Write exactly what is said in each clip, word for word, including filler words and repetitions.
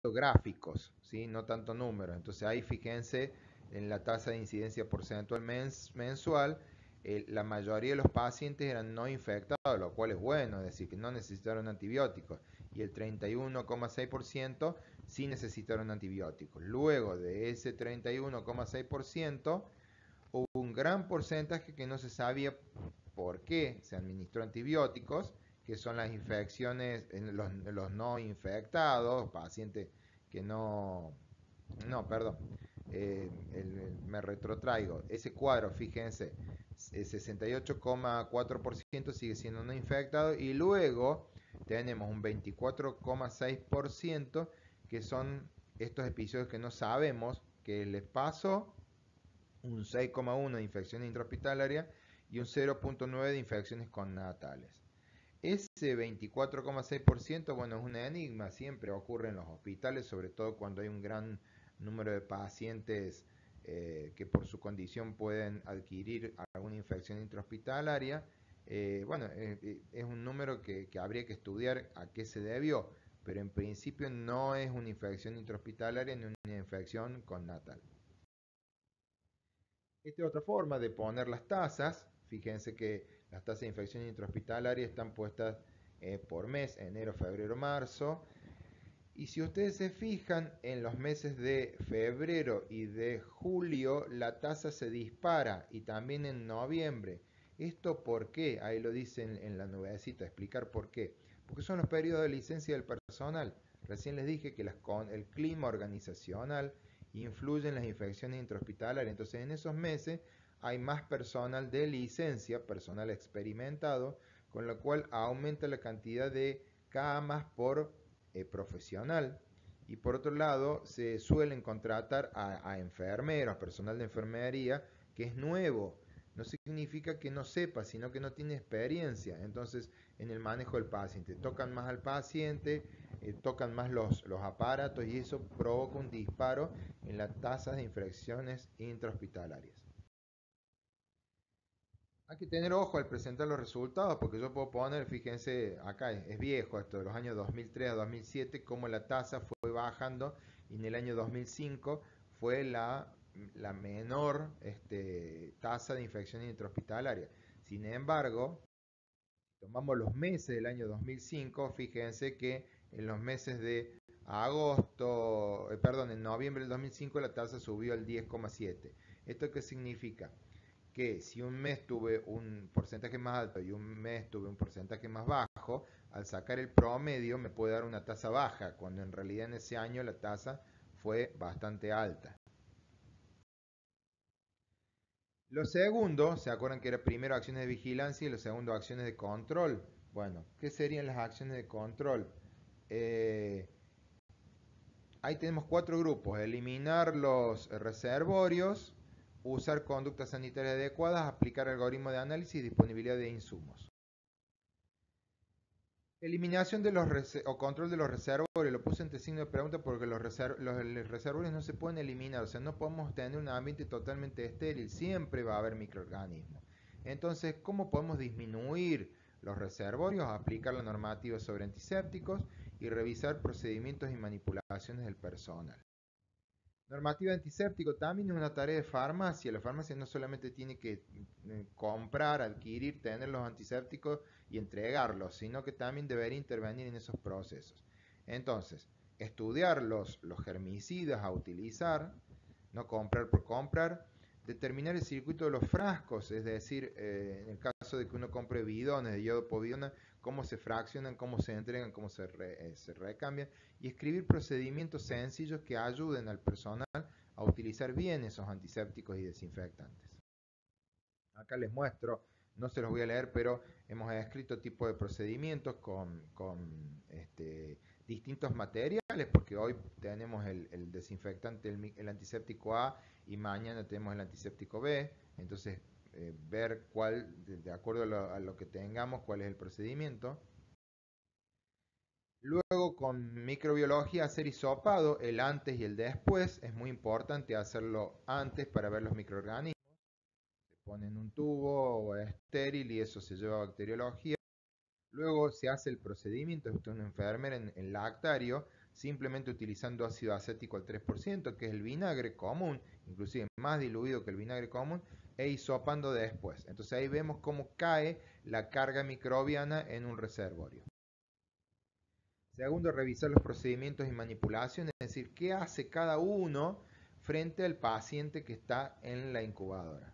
gráficos, ¿sí? No tanto números. Entonces ahí fíjense en la tasa de incidencia porcentual mens mensual, eh, la mayoría de los pacientes eran no infectados, lo cual es bueno, es decir, que no necesitaron antibióticos, y el treinta y uno coma seis por ciento sí necesitaron antibióticos. Luego de ese treinta y uno coma seis por ciento, hubo un gran porcentaje que no se sabía por qué se administró antibióticos, que son las infecciones en los, los no infectados, pacientes que no, no, perdón, eh, el, el, me retrotraigo, ese cuadro, fíjense, sesenta y ocho coma cuatro por ciento sigue siendo no infectado y luego tenemos un veinticuatro coma seis por ciento que son estos episodios que no sabemos qué les pasó, un seis coma uno por ciento de infecciones intrahospitalarias y un cero punto nueve por ciento de infecciones connatales. Ese veinticuatro coma seis por ciento, bueno, es un enigma, siempre ocurre en los hospitales, sobre todo cuando hay un gran número de pacientes eh, que por su condición pueden adquirir alguna infección intrahospitalaria. Eh, bueno, eh, es un número que, que habría que estudiar a qué se debió, pero en principio no es una infección intrahospitalaria ni una infección connatal. Esta es otra forma de poner las tasas. Fíjense que las tasas de infección intrahospitalaria están puestas eh, por mes, enero, febrero, marzo. Y si ustedes se fijan, en los meses de febrero y de julio la tasa se dispara y también en noviembre. ¿Esto por qué? Ahí lo dicen en la nubecita, explicar por qué. Porque son los periodos de licencia del personal. Recién les dije que las, con el clima organizacional influye en las infecciones intrahospitalarias. Entonces en esos meses hay más personal de licencia, personal experimentado, con lo cual aumenta la cantidad de camas por eh, profesional. Y por otro lado, se suelen contratar a, a enfermeros, personal de enfermería, que es nuevo. No significa que no sepa, sino que no tiene experiencia. Entonces, en el manejo del paciente, tocan más al paciente, eh, tocan más los, los aparatos y eso provoca un disparo en las tasas de infecciones intrahospitalarias. Hay que tener ojo al presentar los resultados, porque yo puedo poner, fíjense, acá es, es viejo esto, de los años dos mil tres a dos mil siete, cómo la tasa fue bajando y en el año dos mil cinco fue la, la menor este, tasa de infección intrahospitalaria. Sin embargo, tomamos los meses del año dos mil cinco, fíjense que en los meses de agosto, eh, perdón, en noviembre del dos mil cinco la tasa subió al diez coma siete. ¿Esto qué significa? Que si un mes tuve un porcentaje más alto y un mes tuve un porcentaje más bajo, al sacar el promedio me puede dar una tasa baja, cuando en realidad en ese año la tasa fue bastante alta. Lo segundo, ¿se acuerdan que era primero acciones de vigilancia y lo segundo acciones de control? Bueno, ¿qué serían las acciones de control? Eh, ahí tenemos cuatro grupos: eliminar los reservorios, usar conductas sanitarias adecuadas, aplicar algoritmos de análisis y disponibilidad de insumos. Eliminación de los o control de los reservorios, lo puse entre signo de pregunta porque los, reser los, los reservorios no se pueden eliminar, o sea, no podemos tener un ambiente totalmente estéril, siempre va a haber microorganismos. Entonces, ¿cómo podemos disminuir los reservorios? Aplicar la normativa sobre antisépticos y revisar procedimientos y manipulaciones del personal. Normativa antiséptico también es una tarea de farmacia. La farmacia no solamente tiene que eh, comprar, adquirir, tener los antisépticos y entregarlos, sino que también debería intervenir en esos procesos. Entonces, estudiar los, los germicidas a utilizar, no comprar por comprar, determinar el circuito de los frascos, es decir, eh, en el caso de que uno compre bidones de yodo povidona, cómo se fraccionan, cómo se entregan, cómo se, re, eh, se recambian, y escribir procedimientos sencillos que ayuden al personal a utilizar bien esos antisépticos y desinfectantes. Acá les muestro, no se los voy a leer, pero hemos escrito tipo de procedimientos con, con este, distintos materiales, porque hoy tenemos el, el desinfectante, el, el antiséptico A, y mañana tenemos el antiséptico B, entonces eh, ver cuál, de, de acuerdo a lo, a lo que tengamos, cuál es el procedimiento. Luego con microbiología hacer hisopado, el antes y el después, es muy importante hacerlo antes para ver los microorganismos. Se pone en un tubo o estéril y eso se lleva a bacteriología. Luego se hace el procedimiento, usted es una enfermera en, en lactario, simplemente utilizando ácido acético al tres por ciento, que es el vinagre común, inclusive más diluido que el vinagre común, e hisopando después. Entonces ahí vemos cómo cae la carga microbiana en un reservorio. Segundo, revisar los procedimientos y manipulaciones, es decir, qué hace cada uno frente al paciente que está en la incubadora.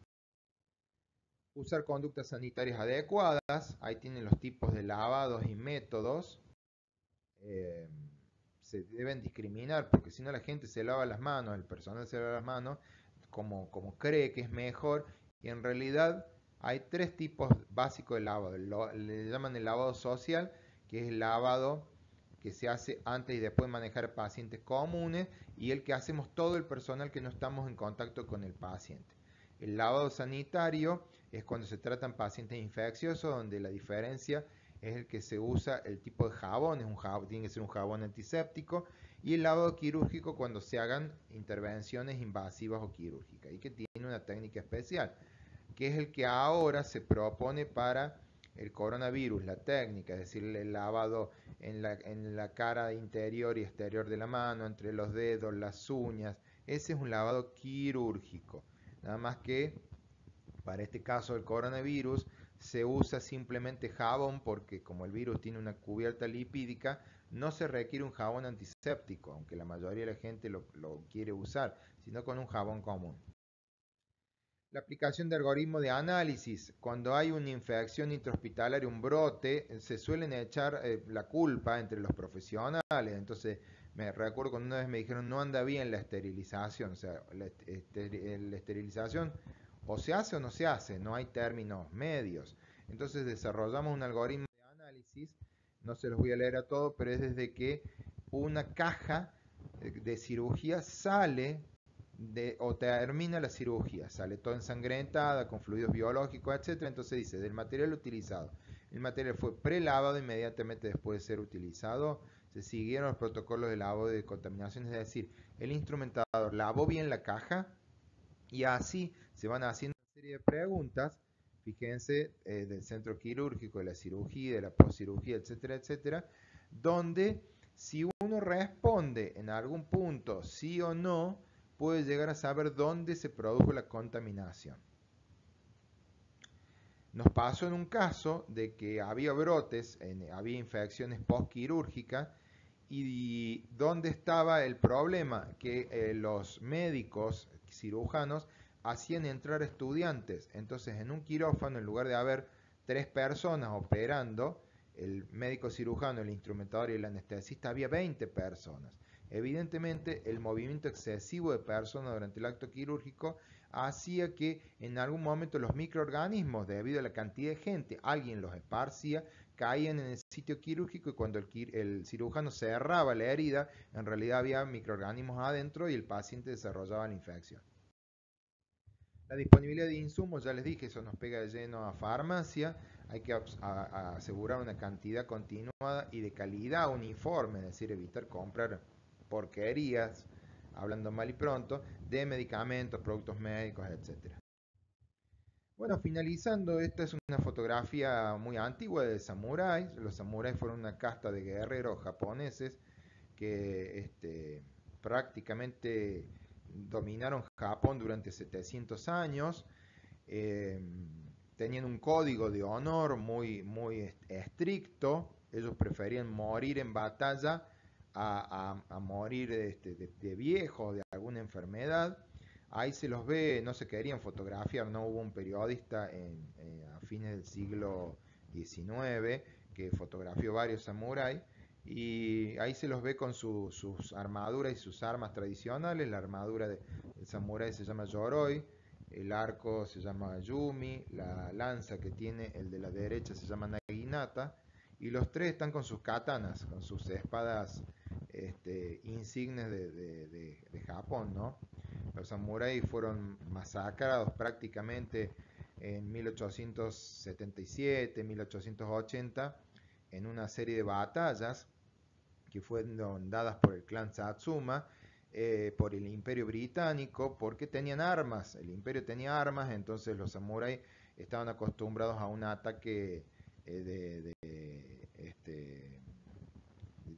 Usar conductas sanitarias adecuadas, ahí tienen los tipos de lavados y métodos. Eh, se deben discriminar porque si no la gente se lava las manos, el personal se lava las manos como, como cree que es mejor, y en realidad hay tres tipos básicos de lavado. Lo, le llaman el lavado social, que es el lavado que se hace antes y después de manejar pacientes comunes, y el que hacemos todo el personal que no estamos en contacto con el paciente. El lavado sanitario es cuando se tratan pacientes infecciosos, donde la diferencia es el que se usa el tipo de jabón, es un jabón, tiene que ser un jabón antiséptico, y el lavado quirúrgico cuando se hagan intervenciones invasivas o quirúrgicas, y que tiene una técnica especial, que es el que ahora se propone para el coronavirus, la técnica, es decir, el lavado en la, en la cara interior y exterior de la mano, entre los dedos, las uñas. Ese es un lavado quirúrgico, nada más que para este caso del coronavirus se usa simplemente jabón, porque como el virus tiene una cubierta lipídica, no se requiere un jabón antiséptico, aunque la mayoría de la gente lo, lo quiere usar, sino con un jabón común. La aplicación de algoritmos de análisis. Cuando hay una infección intrahospitalaria, un brote, se suelen echar eh, la culpa entre los profesionales. Entonces, me recuerdo cuando una vez me dijeron, no anda bien la esterilización. O sea, la, ester la esterilización o se hace o no se hace, no hay términos medios. Entonces, desarrollamos un algoritmo de análisis, no se los voy a leer a todos, pero es desde que una caja de cirugía sale de, o termina la cirugía, sale toda ensangrentada, con fluidos biológicos, etcétera. Entonces dice, del material utilizado. El material fue prelavado inmediatamente después de ser utilizado. Se siguieron los protocolos de lavado y de contaminación, es decir, el instrumentador lavó bien la caja, y así se van haciendo una serie de preguntas, fíjense, eh, del centro quirúrgico, de la cirugía, de la postcirugía, etcétera, etcétera, donde si uno responde en algún punto sí o no, puede llegar a saber dónde se produjo la contaminación. Nos pasó en un caso de que había brotes, en, había infecciones postquirúrgicas, y dónde estaba el problema, que eh, los médicos cirujanos hacían entrar estudiantes. Entonces, en un quirófano, en lugar de haber tres personas operando, el médico cirujano, el instrumentador y el anestesista, había veinte personas. Evidentemente, el movimiento excesivo de personas durante el acto quirúrgico hacía que en algún momento los microorganismos, debido a la cantidad de gente, alguien los esparcía, caían en el sitio quirúrgico, y cuando el, el cirujano cerraba la herida, en realidad había microorganismos adentro y el paciente desarrollaba la infección. La disponibilidad de insumos, ya les dije, eso nos pega de lleno a farmacia. Hay que a, a asegurar una cantidad continuada y de calidad uniforme, es decir, evitar comprar porquerías, hablando mal y pronto, de medicamentos, productos médicos, etcétera. Bueno, finalizando, esta es una fotografía muy antigua de samuráis. Los samuráis fueron una casta de guerreros japoneses que este, prácticamente dominaron Japón durante setecientos años. Eh, tenían un código de honor muy, muy estricto. Ellos preferían morir en batalla a, a, a morir este, de, de viejo, de alguna enfermedad. Ahí se los ve, no se querían fotografiar, no hubo un periodista en, eh, a fines del siglo diecinueve que fotografió varios samuráis, y ahí se los ve con su, sus armaduras y sus armas tradicionales. La armadura de, del samurái se llama yoroi, el arco se llama yumi, la lanza que tiene el de la derecha se llama naginata, y los tres están con sus katanas, con sus espadas este, insignes de, de, de, de Japón, ¿no? Los samuráis fueron masacrados prácticamente en mil ochocientos setenta y siete, mil ochocientos ochenta, en una serie de batallas que fueron dadas por el clan Satsuma, eh, por el Imperio Británico, porque tenían armas. El Imperio tenía armas, entonces los samuráis estaban acostumbrados a un ataque eh, de, de, este,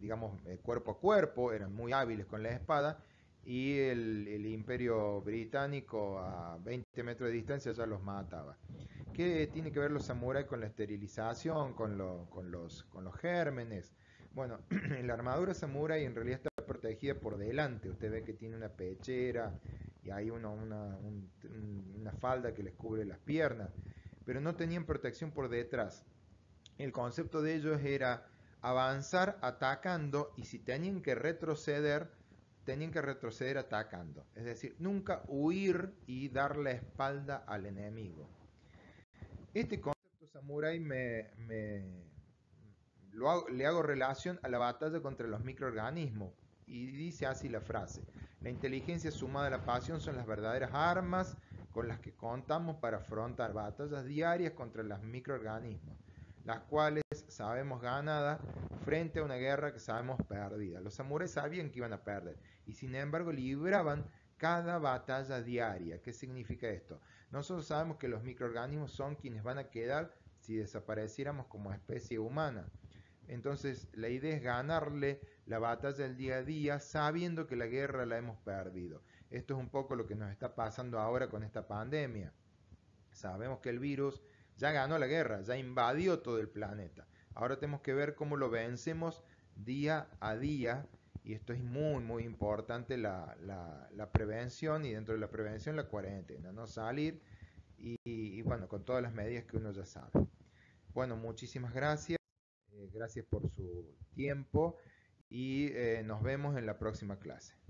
digamos, eh, cuerpo a cuerpo, eran muy hábiles con la espada, y el, el imperio británico a veinte metros de distancia ya los mataba. ¿Qué tiene que ver los samuráis con la esterilización, con, lo, con, los, con los gérmenes? Bueno, la armadura samurái en realidad está protegida por delante. Usted ve que tiene una pechera y hay una, una, un, una falda que les cubre las piernas, pero no tenían protección por detrás. El concepto de ellos era avanzar atacando, y si tenían que retroceder, tenían que retroceder atacando. Es decir, nunca huir y dar la espalda al enemigo. Este concepto samurái me, me lo hago, le hago relación a la batalla contra los microorganismos. Y dice así la frase: la inteligencia sumada a la pasión son las verdaderas armas con las que contamos para afrontar batallas diarias contra los microorganismos, las cuales sabemos ganadas frente a una guerra que sabemos perdida. Los samuráis sabían que iban a perder y sin embargo libraban cada batalla diaria. ¿Qué significa esto? Nosotros sabemos que los microorganismos son quienes van a quedar si desapareciéramos como especie humana. Entonces la idea es ganarle la batalla del día a día sabiendo que la guerra la hemos perdido. Esto es un poco lo que nos está pasando ahora con esta pandemia. Sabemos que el virus ya ganó la guerra, ya invadió todo el planeta. Ahora tenemos que ver cómo lo vencemos día a día, y esto es muy muy importante, la, la, la prevención, y dentro de la prevención la cuarentena, no salir y, y bueno, con todas las medidas que uno ya sabe. Bueno, muchísimas gracias. Eh, gracias por su tiempo y eh, nos vemos en la próxima clase.